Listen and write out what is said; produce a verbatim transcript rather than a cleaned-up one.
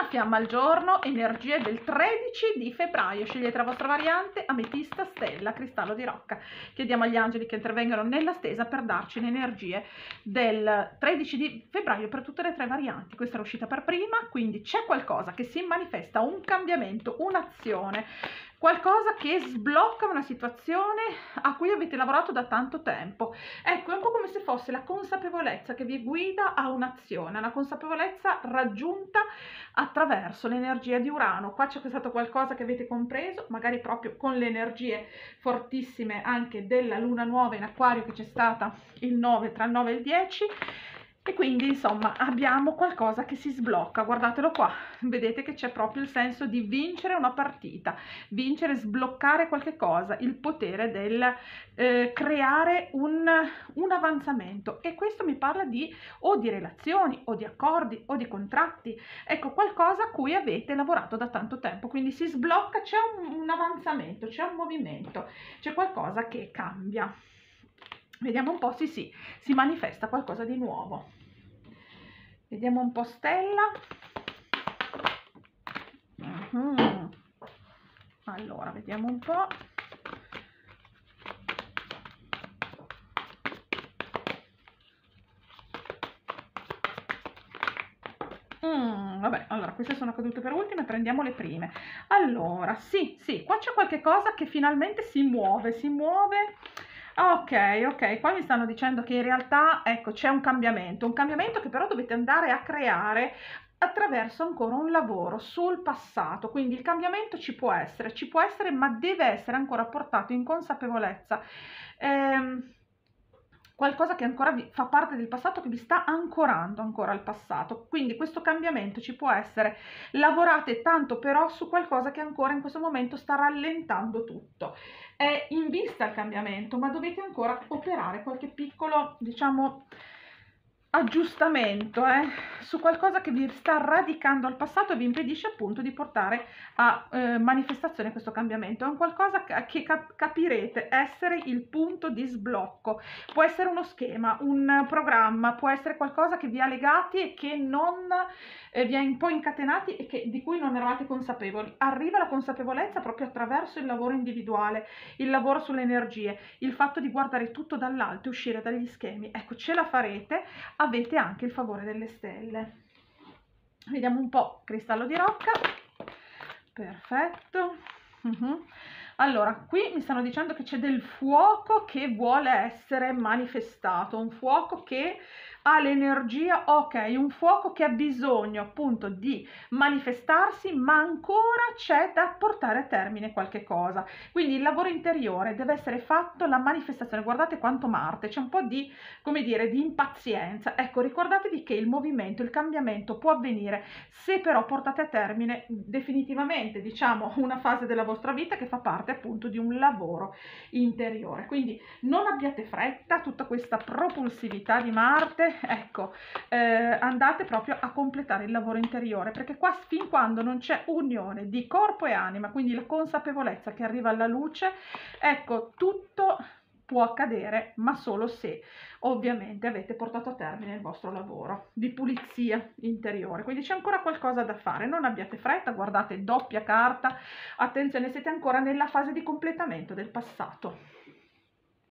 fiamma al giorno, energie del tredici di febbraio. Scegliete la vostra variante, ametista, stella, cristallo di rocca. Chiediamo agli angeli che intervengano nella stesa per darci le energie del tredici di febbraio per tutte le tre varianti. Questa è uscita per prima, quindi c'è qualcosa che si manifesta, un cambiamento, un'azione, qualcosa che sblocca una situazione a cui avete lavorato da tanto tempo. Ecco, è un po' come se fosse la consapevolezza che vi guida a un'azione, una consapevolezza raggiunta attraverso l'energia di Urano. Qua c'è stato qualcosa che avete compreso, magari proprio con le energie fortissime anche della luna nuova in Acquario che c'è stata il nove, tra il nove e il dieci. E quindi insomma abbiamo qualcosa che si sblocca. Guardatelo qua, vedete che c'è proprio il senso di vincere una partita, vincere, sbloccare qualche cosa, il potere del eh, creare un, un avanzamento. E questo mi parla di o di relazioni o di accordi o di contratti, ecco, qualcosa a cui avete lavorato da tanto tempo, quindi si sblocca, c'è un, un avanzamento, c'è un movimento, c'è qualcosa che cambia. Vediamo un po', sì sì, si manifesta qualcosa di nuovo. Vediamo un po' Stella. Uh-huh. Allora, vediamo un po'. Mm, vabbè, allora, queste sono cadute per ultime, prendiamo le prime. Allora, sì, sì, qua c'è qualche cosa che finalmente si muove, si muove... Ok, ok, qua mi stanno dicendo che in realtà, ecco, c'è un cambiamento, un cambiamento che però dovete andare a creare attraverso ancora un lavoro sul passato. Quindi il cambiamento ci può essere, ci può essere, ma deve essere ancora portato in consapevolezza. Ehm, qualcosa che ancora vi fa parte del passato, che vi sta ancorando ancora al passato. Quindi questo cambiamento ci può essere, lavorate tanto però su qualcosa che ancora in questo momento sta rallentando tutto. È in vista il cambiamento, ma dovete ancora operare qualche piccolo, diciamo, aggiustamento eh, su qualcosa che vi sta radicando al passato e vi impedisce appunto di portare a eh, manifestazione questo cambiamento. È un qualcosa che cap capirete essere il punto di sblocco. Può essere uno schema, un programma, può essere qualcosa che vi ha legati e che non eh, vi ha un po' incatenati e che, di cui non eravate consapevoli. Arriva la consapevolezza proprio attraverso il lavoro individuale, il lavoro sulle energie, il fatto di guardare tutto dall'alto e uscire dagli schemi. Ecco, ce la farete, avete anche il favore delle stelle. Vediamo un po' cristallo di rocca. Perfetto. Uh-huh. Allora, qui mi stanno dicendo che c'è del fuoco che vuole essere manifestato, un fuoco che ha l'energia, ok, un fuoco che ha bisogno appunto di manifestarsi, ma ancora c'è da portare a termine qualche cosa. Quindi il lavoro interiore deve essere fatto, la manifestazione. Guardate quanto Marte, c'è un po' di, come dire, di impazienza. Ecco, ricordatevi che il movimento, il cambiamento può avvenire se però portate a termine definitivamente, diciamo, una fase della vostra vita che fa parte appunto di un lavoro interiore. Quindi non abbiate fretta, tutta questa propulsività di Marte, ecco, eh, andate proprio a completare il lavoro interiore, perché qua fin quando non c'è unione di corpo e anima, quindi la consapevolezza che arriva alla luce, ecco, tutto può accadere, ma solo se ovviamente avete portato a termine il vostro lavoro di pulizia interiore. Quindi c'è ancora qualcosa da fare, non abbiate fretta, guardate doppia carta, attenzione, siete ancora nella fase di completamento del passato.